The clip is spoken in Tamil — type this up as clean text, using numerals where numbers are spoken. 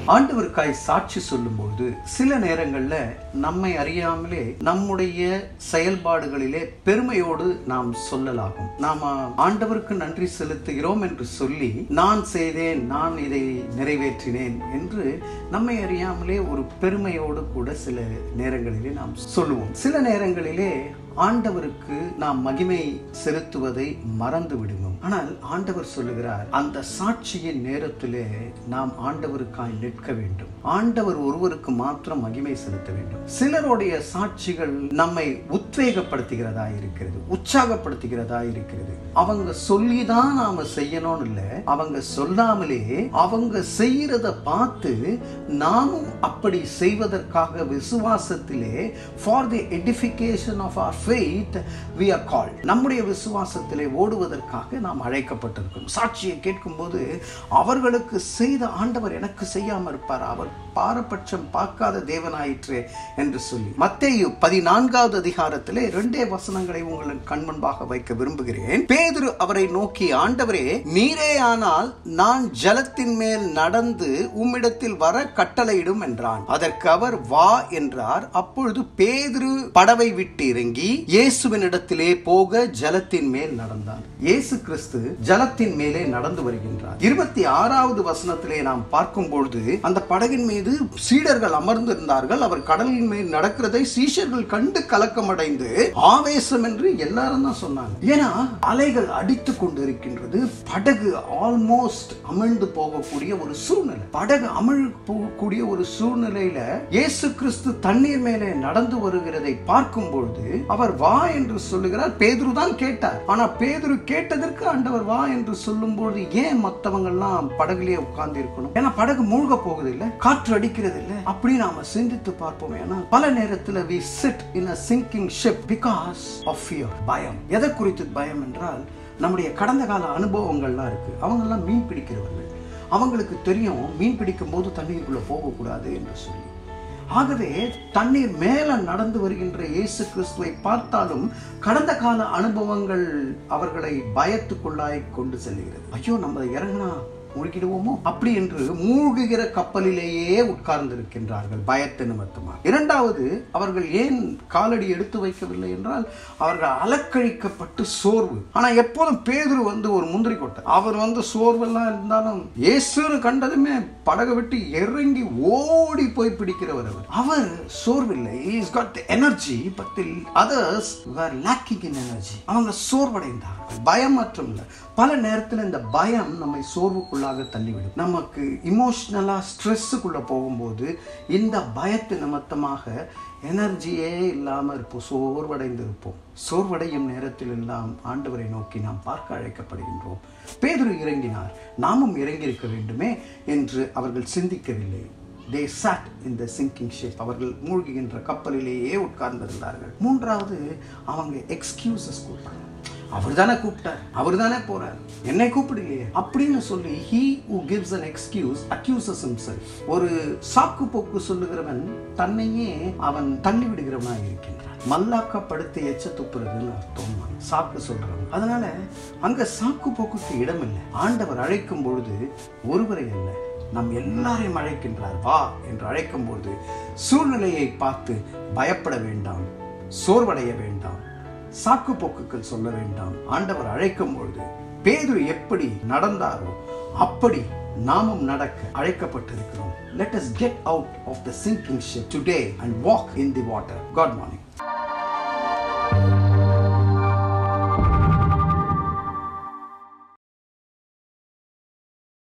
ஆண்டவருக்காய் சாட்சி சொல்லும்போது சில நேரங்கள்ல நம்மை அறியாமலே நம்முடைய செயல்பாடுகளிலே பெருமையோடு நாம் சொல்லலாகும். நாம ஆண்டவருக்கு நன்றி செலுத்துகிறோம் என்று சொல்லி நான் செய்தேன், நான் இதை நிறைவேற்றினேன் என்று நம்மை அறியாமலே ஒரு பெருமையோடு கூட சில நேரங்களிலே நாம் சொல்லுவோம். சில நேரங்களிலே ஆண்டவருக்கு நாம் மகிமை செலுத்துவதை மறந்து விடுவோம். ஆனால் ஆண்டவர் சொல்லுகிறார், அந்த சாட்சியின் நேரத்திலே நாம் ஆண்டவருக்காய் நிற்க வேண்டும். ஆண்டவர் ஒருவருக்கு மாத்திரம் மகிமை செலுத்த வேண்டும். சிலருடைய சாட்சிகள் நம்மை உத்வேகப்படுத்துகிறதா இருக்கிறது, உற்சாகப்படுத்துகிறதா இருக்கிறது. அவங்க சொல்லிதான் நாம செய்யணும்னு இல்ல, அவங்க சொல்லாமலே அவங்க செய்யறத பார்த்து நாமும் அப்படி செய்வதற்காக விசுவாசத்திலே for the edification of our faith we are called. நம்முடைய விசுவாசத்திலே ஓடுவதற்காக நாம் அழைக்கப்பட்டிருக்கிறோம். சாட்சியை கேட்கும்போது அவர்களுக்கு செய்த ஆண்டவர் எனக்கு செய்யாம இருப்பார், அவர் பாரபட்சம் பார்க்காத தேவனாயிற்றே என்று சொல்லி மத்தேயு 14வது அதிகாரத்திலே 2 வசனங்களை உங்களின் கண்முன்பாக வைக்க விரும்புகிறேன். பேதுரு அவரை நோக்கி, ஆண்டவரே, நீரே ஆனால் நான் ஜலத்தின் மேல் நடந்து உம்மிடத்தில் வர கட்டளையிடும் என்றான். அதற்கு அவர் வா என்றார். அப்பொழுது பேதுரு படவை விட்டு இறங்கி இயேசுவினிடத்திலே போக ஜலத்தின் மேல் நடந்தார். இயேசு கிறிஸ்து ஜலத்தின் மேலே நடந்து வருகின்றார். 26வது வசனத்திலே நாம் பார்க்கும் பொழுது அந்த படகின் மீது சீடர்கள் அமர்ந்திருந்தார்கள். அவர் கடலின் மேல் நடக்கிறதை சீஷர்கள் கண்டு கலக்கமடைந்து ஆவேசம் என்று எல்லாரும் தான் சொன்னாங்க. ஏன்னா அலைகள் அடித்துக் கொண்டு இருக்கின்றது. படகு ஆல்மோஸ்ட் அமிழ்ந்து போகக்கூடிய ஒரு சூழ்நிலை. படகு அமிழ்ந்து போகக்கூடிய ஒரு சூழ்நிலையில இயேசு கிறிஸ்து தண்ணீர் மேலே நடந்து வருகிறதை பார்க்கும் பொழுது அவர் வா என்று சொல்லுகிறார். பேதுரு தான் கேட்டார். ஆனா பேதுரு கேட்டதற்கு ஆண்டவர் வா என்று சொல்லும் பொழுது ஏன் மற்றவங்க எல்லாம் படகுலயே உட்கார்ந்து இருக்கணும்? ஏன்னா படகு மூழ்க போகுது இல்ல, காற்று அடிக்கிறது இல்ல. அப்படி நாம சிந்தித்து பார்ப்போம். ஏன்னா பல நேரத்தில் we sit in a sinking ship because of fear. பயம். எதை குறித்து பயம் என்றால் நம்முடைய கடந்த கால அனுபவங்கள்லாம் இருக்கு. அவங்க எல்லாம் மீன் பிடிக்கிறவர்கள். அவங்களுக்கு தெரியும் மீன் பிடிக்கும் போது தண்ணீருக்குள்ள போகக்கூடாது என்று சொல்லி. ஆகவே தண்ணீர் மேல நடந்து வருகின்ற இயேசு கிறிஸ்துவை பார்த்தாலும் கடந்த கால அனுபவங்கள் அவர்களை பயத்துக்குள்ளாய் கொண்டு செல்கிறது. ஐயோ, நம்ம இறங்கினா மூழ்கிடுவோமோ அப்படி என்று மூழ்குகிற கப்பலிலேயே உட்கார்ந்து இருக்கின்றார்கள் பயத்து நிமித்தமாக. இரண்டாவது, அவர்கள் ஏன் காலடி எடுத்து வைக்கவில்லை என்றால் அவர்கள் அலக்கழிக்கப்பட்டு சோர்வு. ஆனா எப்போதும் பேதுரு ஒரு முந்திரி கொட்டை. அவர் சோர்வெல்லாம் இருந்தாலும் இயேசுன்னு கண்டதுமே படகை விட்டு இறங்கி ஓடி போய் பிடிக்கிறவர். அவர் சோர்வில்லை. He has got the energy, but the others were lacking in energy. அவங்க சோர்வடைந்தார்கள். பயம் மற்றும் இல்லை. பல நேரத்தில் இந்த பயம் நம்மை சோர்வுக்குள்ளாக தள்ளிவிடும். நமக்கு இமோஷனலா ஸ்ட்ரெஸ்ஸுக்குள்ள போகும்போது இந்த பயத்து நிமித்தமாக எனர்ஜியே இல்லாமல் இருப்போம், சோர்வடைந்து இருப்போம். சோர்வடையும் நேரத்தில் எல்லாம் ஆண்டவரை நோக்கி நாம் பார்க்க அழைக்கப்படுகின்றோம். பேதுரு இறங்கினார், நாமும் இறங்கி இருக்க வேண்டுமே என்று அவர்கள் சிந்திக்கவில்லை. They sat in the sinking ship. அவர்கள் மூழ்குகின்ற கப்பலிலேயே உட்கார்ந்திருந்தார்கள். மூன்றாவது, அவங்க எக்ஸ்கியூசஸ் கொடுத்தாங்க. அவர் தானே கூப்பிட்டார், அவர் தானே போறார், என்னை கூப்பிடலையே அப்படின்னு சொல்லி he who gives an excuse accuses himself. ஒரு சாக்கு போக்கு சொல்லுகிறவன் தன்னையே அவன் தள்ளி விடுகிறவனாக இருக்கின்றான். மல்லாக்கப்படுத்தி எச்ச துப்புறதுன்னு அர்த்தம் சாக்கு சொல்றவன். அதனால அங்க சாக்கு போக்குக்கு இடம் இல்லை. ஆண்டவர் அழைக்கும் பொழுது ஒருவரை அல்ல, நம் எல்லாரையும் அழைக்கின்றார். வா என்று அழைக்கும் பொழுது சூழ்நிலையை பார்த்து பயப்பட வேண்டாம், சோர்வடைய வேண்டாம், சாக்கு போக்குகள் சொல்ல வேண்டாம். ஆண்டவர் அழைக்கும் பொழுது பேதுரு எப்படி நடந்தாரோ அப்படி நாமும் நடக்க அழைக்கப்பட்டிருக்கிறோம். Let us get out of the sinking ship today and walk in the water. God morning.